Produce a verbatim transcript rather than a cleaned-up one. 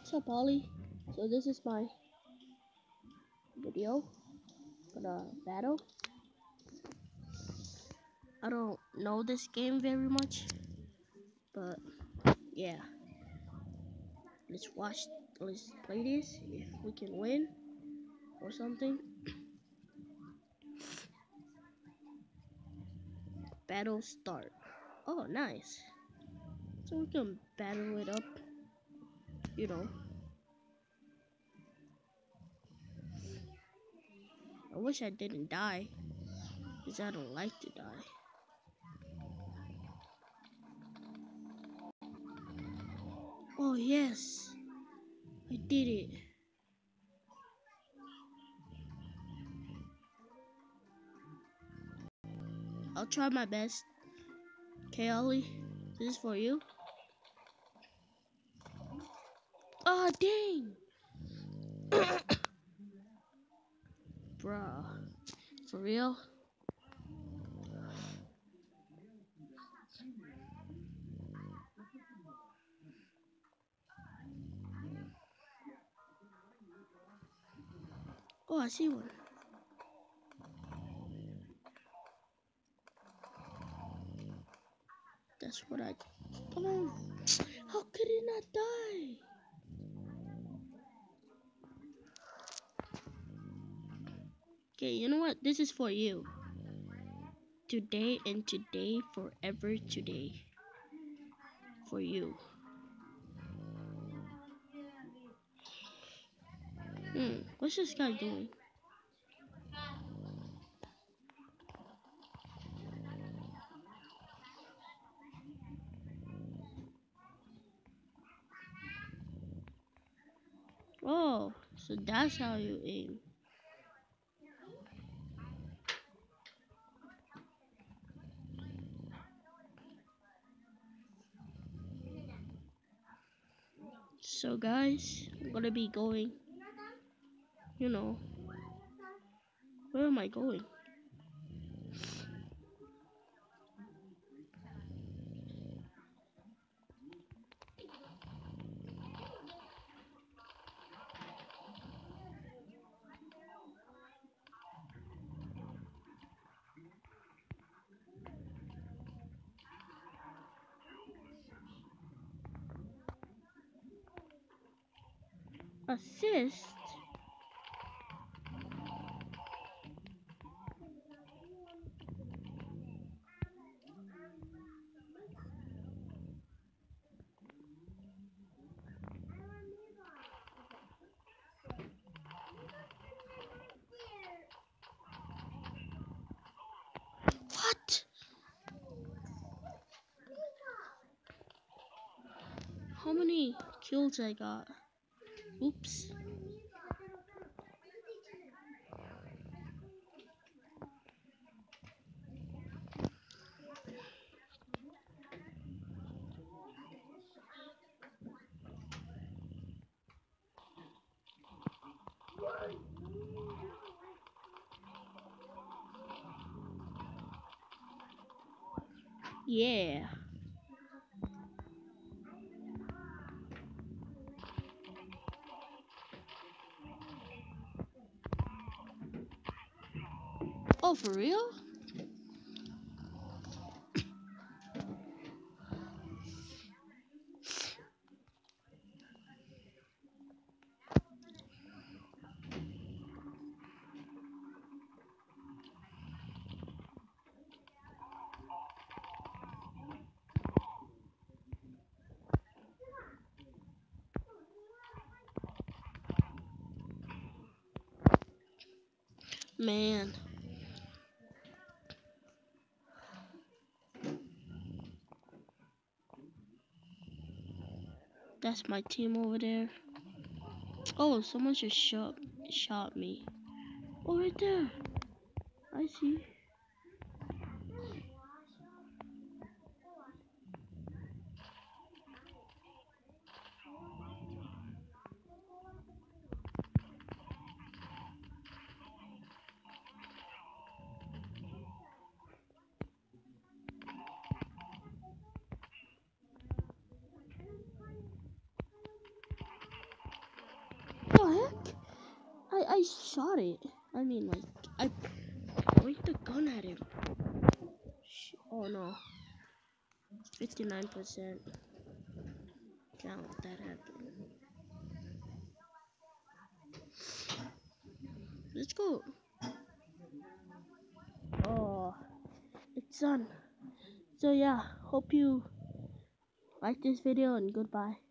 What's up, Ollie? So this is my video for the battle. I don't know this game very much, but yeah, let's watch, let's play this. If we can win or something. Battle start. Oh, nice. So we can battle it up, you know. I wish I didn't die, because I don't like to die. Oh yes, I did it. I'll try my best. Okay, Ollie, this is for you. Oh dang, bruh, for real? Oh, I see one. That's what I. Oh, how could it not die? Okay, you know what? This is for you. Today and today, forever today. For you. Hmm, what's this guy doing? Oh, so that's how you aim. So, guys, I'm gonna be going. You know, where am I going? Assist? What? How many kills I got? Oops. Yeah. Oh, for real? Man. That's my team over there. Oh, someone just shot shot me. Oh, right there. I see. I shot it. I mean, like, I pointed the gun at him. Sh oh no. fifty-nine percent. Can't let that happen. Let's go. Oh, it's done. So yeah, hope you like this video and goodbye.